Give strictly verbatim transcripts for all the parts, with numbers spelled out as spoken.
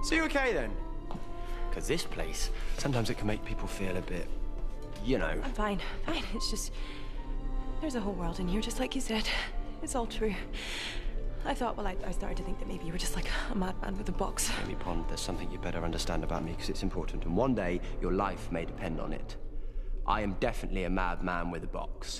So you okay then? Because this place, sometimes it can make people feel a bit, you know. I'm fine, fine. It's just, there's a whole world in here, just like you said. It's all true. I thought, well, I, I started to think that maybe you were just like a madman with a box. Amy Pond, there's something you better understand about me because it's important. And one day, your life may depend on it. I am definitely a madman with a box.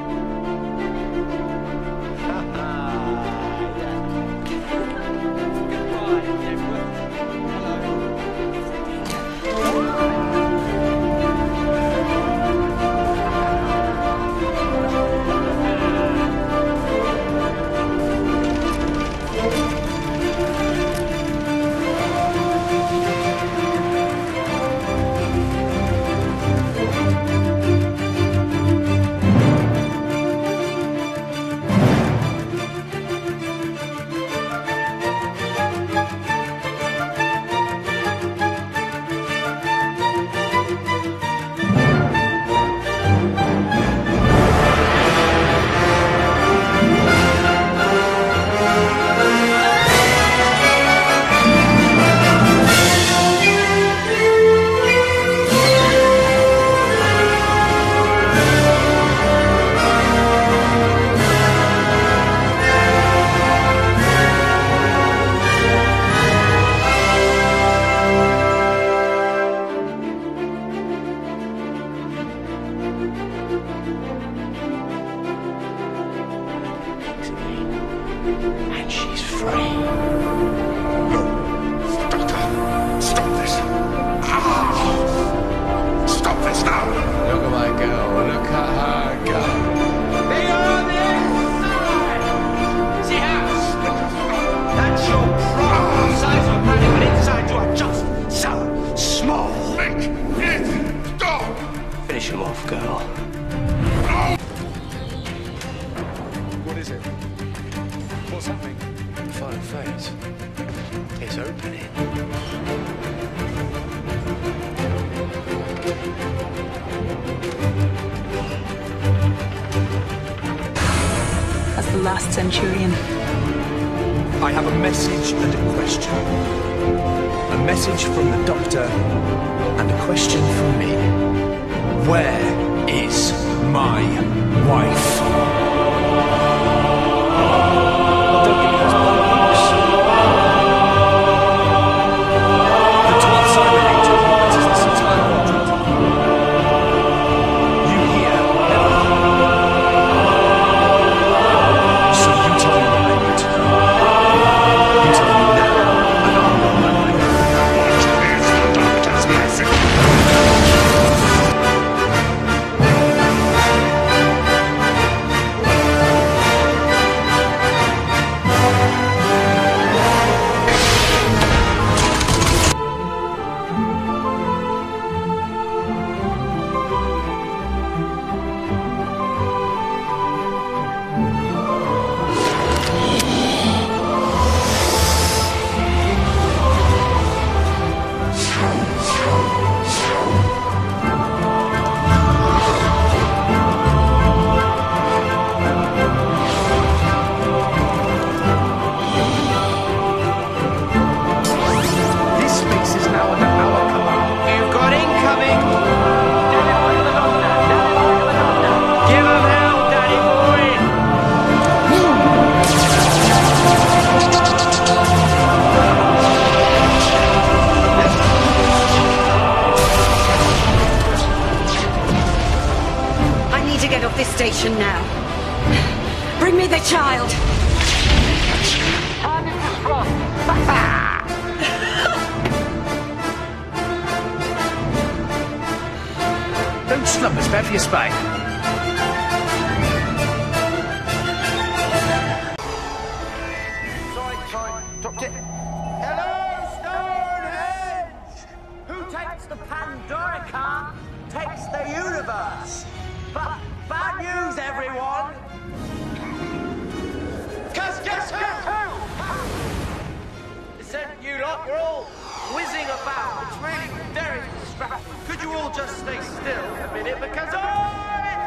And she's free. No. Doctor, stop this. Ah. Stop this now. Look at my girl. Look at her go. They are there. See how? That's your problem. Size of money, but inside you are just so small. Make it stop. Finish him off, girl. What is it? What's happening? Final phase. It's opening. As the last centurion. I have a message and a question. A message from the Doctor and a question from me. Where is my wife? Don't give me those bollocks. The twelfth Simon angel enters this entire quadrant. You hear never. So you tell me what I need to know. You tell me now, and I'll know my mind. What is the Doctor's message? This space is now under our command. You've got incoming. Give him hell, Daddy boy. I need to get off this station now. Bring me the child. Time is frost. Don't slumber, it's bad for your spine. Sorry, sorry. Dropped it. Hello, Stonehenge! Who takes the Pandorica takes the universe. But bad news, everyone! Cause guess who? Listen, you lot, you're all whizzing about. It's really very distracting. Could you all just stay still a minute? Because I